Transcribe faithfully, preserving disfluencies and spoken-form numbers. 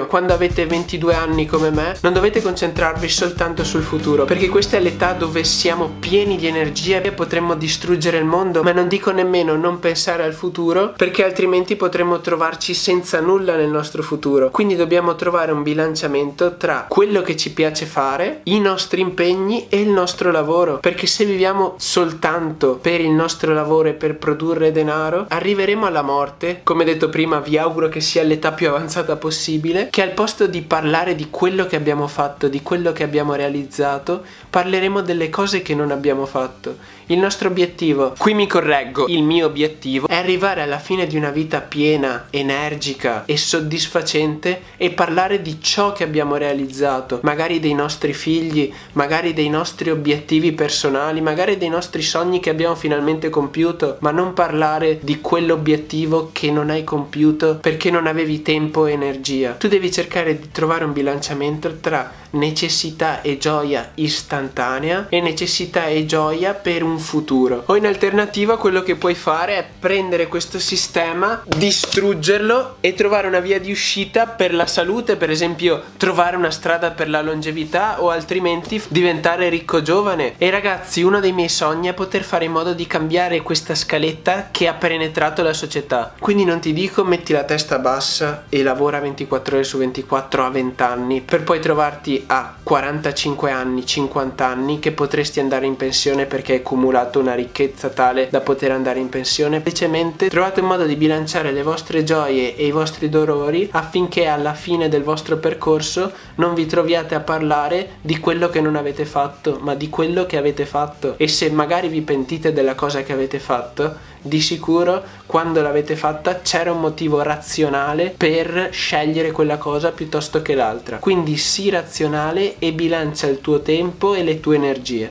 Quando avete ventidue anni come me, non dovete concentrarvi soltanto sul futuro, perché questa è l'età dove siamo pieni di energia e potremmo distruggere il mondo, ma non dico nemmeno non pensare al futuro, perché altrimenti potremmo trovarci senza nulla nel nostro futuro. Quindi dobbiamo trovare un bilanciamento tra quello che ci piace fare, i nostri impegni e il nostro lavoro, perché se viviamo soltanto per il nostro lavoro e per produrre denaro, arriveremo alla morte. Come detto prima, vi auguro che sia l'età più avanzata possibile, che al posto di parlare di quello che abbiamo fatto, di quello che abbiamo realizzato, parleremo delle cose che non abbiamo fatto. Il nostro obiettivo, qui mi correggo, il mio obiettivo è arrivare alla fine di una vita piena, energica e soddisfacente e parlare di ciò che abbiamo realizzato, magari dei nostri figli, magari dei nostri obiettivi personali, magari dei nostri sogni che abbiamo finalmente compiuto, ma non parlare di quell'obiettivo che non hai compiuto perché non avevi tempo e energia. Tu devi cercare di trovare un bilanciamento tra necessità e gioia istantanea e necessità e gioia per un futuro. O in alternativa quello che puoi fare è prendere questo sistema, distruggerlo e trovare una via di uscita per la salute, per esempio trovare una strada per la longevità, o altrimenti diventare ricco giovane. E ragazzi, uno dei miei sogni è poter fare in modo di cambiare questa scaletta che ha penetrato la società. Quindi non ti dico metti la testa bassa e lavora ventiquattro ore su ventiquattro a venti anni per poi trovarti a quarantacinque anni, cinquanta anni che potresti andare in pensione perché hai accumulato una ricchezza tale da poter andare in pensione. Semplicemente trovate un modo di bilanciare le vostre gioie e i vostri dolori affinché alla fine del vostro percorso non vi troviate a parlare di quello che non avete fatto, ma di quello che avete fatto. E se magari vi pentite della cosa che avete fatto, di sicuro quando l'avete fatta c'era un motivo razionale per scegliere quella cosa piuttosto che l'altra. Quindi sii razionale e bilancia il tuo tempo e le tue energie.